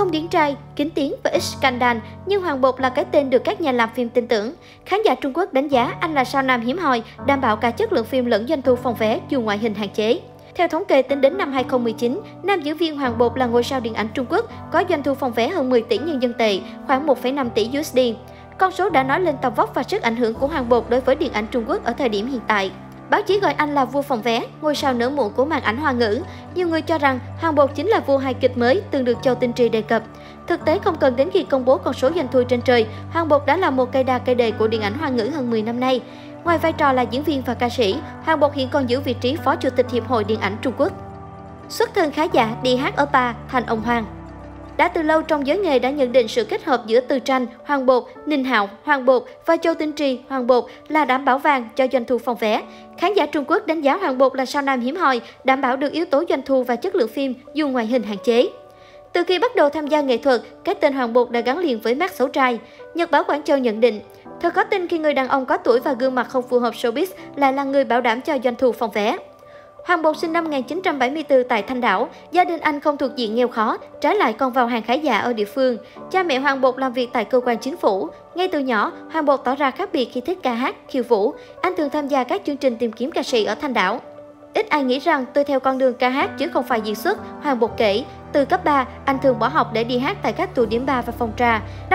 Không điển trai, kín tiếng và ít scandal, nhưng Hoàng Bột là cái tên được các nhà làm phim tin tưởng. Khán giả Trung Quốc đánh giá anh là sao nam hiếm hoi, đảm bảo cả chất lượng phim lẫn doanh thu phòng vé dù ngoại hình hạn chế. Theo thống kê tính đến năm 2019, nam diễn viên Hoàng Bột là ngôi sao điện ảnh Trung Quốc, có doanh thu phòng vé hơn 10 tỷ nhân dân tệ, khoảng 1,5 tỷ USD. Con số đã nói lên tầm vóc và sức ảnh hưởng của Hoàng Bột đối với điện ảnh Trung Quốc ở thời điểm hiện tại. Báo chí gọi anh là vua phòng vé, ngôi sao nở muộn của màn ảnh Hoa ngữ. Nhiều người cho rằng Hoàng Bột chính là vua hài kịch mới từng được Châu Tinh Trì đề cập. Thực tế không cần đến khi công bố con số doanh thu trên trời, Hoàng Bột đã là một cây đa cây đề của điện ảnh Hoa ngữ hơn 10 năm nay. Ngoài vai trò là diễn viên và ca sĩ, Hoàng Bột hiện còn giữ vị trí Phó Chủ tịch Hiệp hội Điện ảnh Trung Quốc. Xuất thân khá giả đi hát ở bar thành ông Hoàng. Đã từ lâu trong giới nghề đã nhận định sự kết hợp giữa Từ Tranh, Hoàng Bột, Ninh Hạo, Hoàng Bột và Châu Tinh Trì, Hoàng Bột là đảm bảo vàng cho doanh thu phòng vé. Khán giả Trung Quốc đánh giá Hoàng Bột là sao nam hiếm hoi, đảm bảo được yếu tố doanh thu và chất lượng phim dù ngoại hình hạn chế. Từ khi bắt đầu tham gia nghệ thuật, cái tên Hoàng Bột đã gắn liền với mác xấu trai. Nhật báo Quảng Châu nhận định, thật khó tin khi người đàn ông có tuổi và gương mặt không phù hợp showbiz lại là người bảo đảm cho doanh thu phòng vé. Hoàng Bột sinh năm 1974 tại Thanh Đảo, gia đình anh không thuộc diện nghèo khó, trái lại còn vào hàng khá giả ở địa phương. Cha mẹ Hoàng Bột làm việc tại cơ quan chính phủ. Ngay từ nhỏ, Hoàng Bột tỏ ra khác biệt khi thích ca hát, khiêu vũ. Anh thường tham gia các chương trình tìm kiếm ca sĩ ở Thanh Đảo. Ít ai nghĩ rằng tôi theo con đường ca hát chứ không phải diễn xuất, Hoàng Bột kể. Từ cấp 3, anh thường bỏ học để đi hát tại các tụ điểm bar và phòng trà. Năm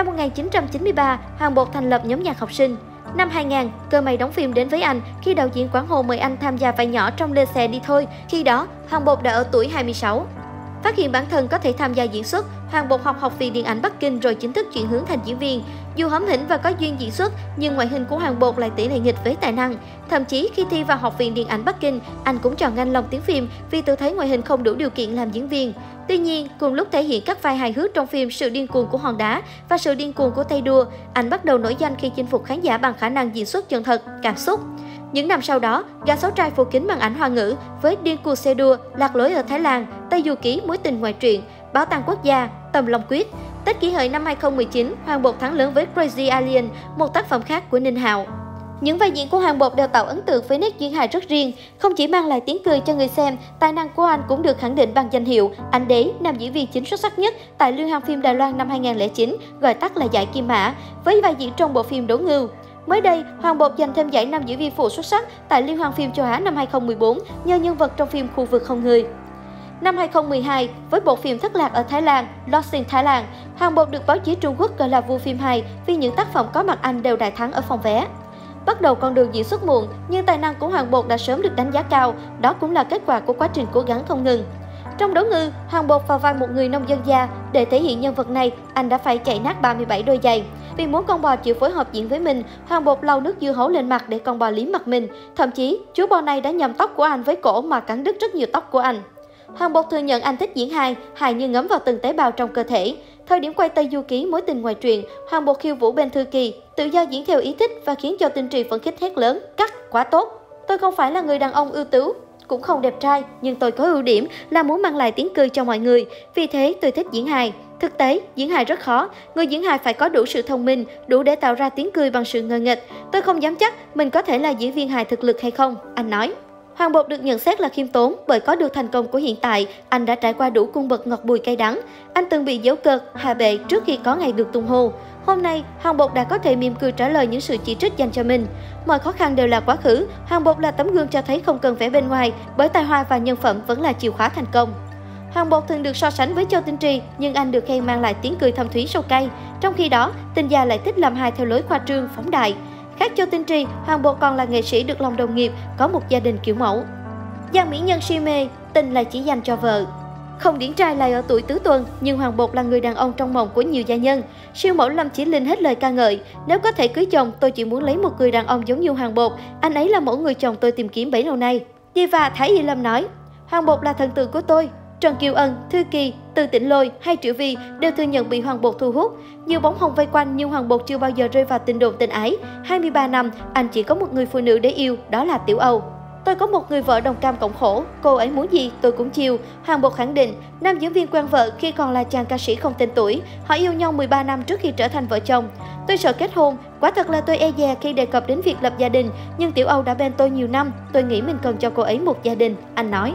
1993, Hoàng Bột thành lập nhóm nhạc học sinh. Năm 2000, cơ may đóng phim đến với anh khi đạo diễn Quảng Hồ mời anh tham gia vai nhỏ trong Lên xe đi thôi. Khi đó, Hoàng Bột đã ở tuổi 26. Phát hiện bản thân có thể tham gia diễn xuất, Hoàng Bột học viện điện ảnh Bắc Kinh rồi chính thức chuyển hướng thành diễn viên. Dù hóm hỉnh và có duyên diễn xuất, nhưng ngoại hình của Hoàng Bột lại tỷ lệ nghịch với tài năng. Thậm chí khi thi vào Học viện điện ảnh Bắc Kinh, anh cũng chọn ngành lồng tiếng phim vì tự thấy ngoại hình không đủ điều kiện làm diễn viên. Tuy nhiên, cùng lúc thể hiện các vai hài hước trong phim Sự điên cuồng của hòn đá và Sự điên cuồng của tay đua, anh bắt đầu nổi danh khi chinh phục khán giả bằng khả năng diễn xuất chân thật, cảm xúc. Những năm sau đó, gã xấu trai phủ kín màn ảnh Hoa ngữ với Điên cuồng xe đua, Lạc lối ở Thái Lan, Tây du ký, Mối tình ngoại truyện, Bảo tàng quốc gia, Tầm Long quyết. Tết Kỷ Hợi năm 2019, Hoàng Bột thắng lớn với Crazy Alien, một tác phẩm khác của Ninh Hạo. Những vai diễn của Hoàng Bột đều tạo ấn tượng với nét duyên hài rất riêng, không chỉ mang lại tiếng cười cho người xem, tài năng của anh cũng được khẳng định bằng danh hiệu Anh Đế, nam diễn viên chính xuất sắc nhất tại Liên hoan phim Đài Loan năm 2009, gọi tắt là giải Kim Mã, với vai diễn trong bộ phim Đố Ngưu. Mới đây, Hoàng Bột giành thêm giải nam diễn viên phụ xuất sắc tại Liên hoan phim châu Á năm 2014 nhờ nhân vật trong phim Khu vực không người. Năm 2012, với bộ phim Thất lạc ở Thái Lan, Lost in Thailand, Hoàng Bột được báo chí Trung Quốc gọi là vua phim hài vì những tác phẩm có mặt anh đều đại thắng ở phòng vé. Bắt đầu con đường diễn xuất muộn, nhưng tài năng của Hoàng Bột đã sớm được đánh giá cao, đó cũng là kết quả của quá trình cố gắng không ngừng. Trong Đố Ngưu, Hoàng Bột vào vai một người nông dân già, để thể hiện nhân vật này, anh đã phải chạy nát 37 đôi giày. Vì muốn con bò chịu phối hợp diễn với mình, Hoàng Bột lau nước dưa hấu lên mặt để con bò liếm mặt mình. Thậm chí, chú bò này đã nhầm tóc của anh với cổ mà cắn đứt rất nhiều tóc của anh. Hoàng Bột thừa nhận anh thích diễn hài như ngấm vào từng tế bào trong cơ thể. Thời điểm quay Tây du ký, Mối tình ngoài truyện, Hoàng Bột khiêu vũ bên Thư Kỳ, tự do diễn theo ý thích và khiến cho Tinh Trì phấn khích hét lớn, cắt, quá tốt. Tôi không phải là người đàn ông ưu tú, cũng không đẹp trai, nhưng tôi có ưu điểm là muốn mang lại tiếng cười cho mọi người. Vì thế tôi thích diễn hài. Thực tế, diễn hài rất khó. Người diễn hài phải có đủ sự thông minh, đủ để tạo ra tiếng cười bằng sự ngờ nghệch. Tôi không dám chắc mình có thể là diễn viên hài thực lực hay không, anh nói. Hoàng Bột được nhận xét là khiêm tốn bởi có được thành công của hiện tại, anh đã trải qua đủ cung bậc ngọt bùi cay đắng. Anh từng bị giễu cợt, hạ bệ trước khi có ngày được tung hô. Hôm nay, Hoàng Bột đã có thể mỉm cười trả lời những sự chỉ trích dành cho mình. Mọi khó khăn đều là quá khứ, Hoàng Bột là tấm gương cho thấy không cần vẻ bên ngoài, bởi tài hoa và nhân phẩm vẫn là chìa khóa thành công. Hoàng Bột thường được so sánh với Châu Tinh Trì, nhưng anh được khen mang lại tiếng cười thâm thúy sâu cay. Trong khi đó, Tinh Gia lại thích làm hài theo lối khoa trương, phóng đại. Khác Châu Tinh Trì, Hoàng Bột còn là nghệ sĩ được lòng đồng nghiệp, có một gia đình kiểu mẫu. Giang mỹ nhân si mê, tình là chỉ dành cho vợ. Không điển trai lại ở tuổi tứ tuần, nhưng Hoàng Bột là người đàn ông trong mộng của nhiều gia nhân. Siêu mẫu Lâm Chỉ Linh hết lời ca ngợi. Nếu có thể cưới chồng, tôi chỉ muốn lấy một người đàn ông giống như Hoàng Bột. Anh ấy là mẫu người chồng tôi tìm kiếm bấy lâu nay. Diva Thái Y Lâm nói, Hoàng Bột là thần tượng của tôi. Trần Kiều Ân, Thư Kỳ, Từ Tĩnh Lôi hay Triệu Vi đều thừa nhận bị Hoàng Bột thu hút. Nhiều bóng hồng vây quanh nhưng Hoàng Bột chưa bao giờ rơi vào tình đồn tình ái. 23 năm, anh chỉ có một người phụ nữ để yêu, đó là Tiểu Âu. Tôi có một người vợ đồng cam cộng khổ, cô ấy muốn gì tôi cũng chiều. Hoàng Bột khẳng định, nam diễn viên quen vợ khi còn là chàng ca sĩ không tên tuổi. Họ yêu nhau 13 năm trước khi trở thành vợ chồng. Tôi sợ kết hôn, quả thật là tôi e dè khi đề cập đến việc lập gia đình, nhưng Tiểu Âu đã bên tôi nhiều năm, tôi nghĩ mình cần cho cô ấy một gia đình, anh nói.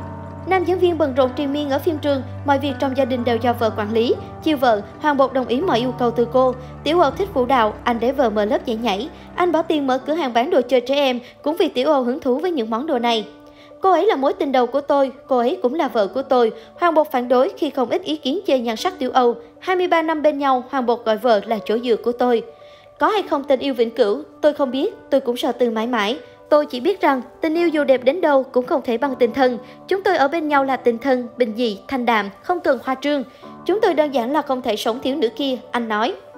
Nam diễn viên bận rộn triền miên ở phim trường, mọi việc trong gia đình đều do vợ quản lý. Chiều vợ, Hoàng Bột đồng ý mọi yêu cầu từ cô. Tiểu Âu thích vũ đạo, anh để vợ mở lớp nhảy nhảy. Anh bỏ tiền mở cửa hàng bán đồ chơi trẻ em, cũng vì Tiểu Âu hứng thú với những món đồ này. Cô ấy là mối tình đầu của tôi, cô ấy cũng là vợ của tôi. Hoàng Bột phản đối khi không ít ý kiến chê nhan sắc Tiểu Âu. 23 năm bên nhau, Hoàng Bột gọi vợ là chỗ dựa của tôi. Có hay không tình yêu vĩnh cửu, tôi không biết, tôi cũng sợ từ mãi mãi. Tôi chỉ biết rằng tình yêu dù đẹp đến đâu cũng không thể bằng tình thân. Chúng tôi ở bên nhau là tình thân, bình dị, thanh đạm, không cần hoa trương. Chúng tôi đơn giản là không thể sống thiếu nữ kia, anh nói.